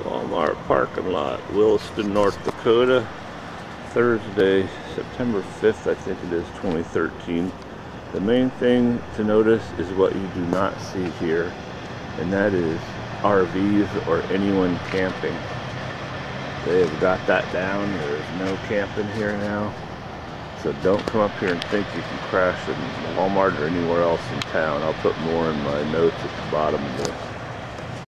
Walmart parking lot, Williston, North Dakota, Thursday, September 5th, I think it is, 2013. The main thing to notice is what you do not see here, and that is RVs or anyone camping. They have got that down. There is no camping here now. So don't come up here and think you can crash in Walmart or anywhere else in town. I'll put more in my notes at the bottom of the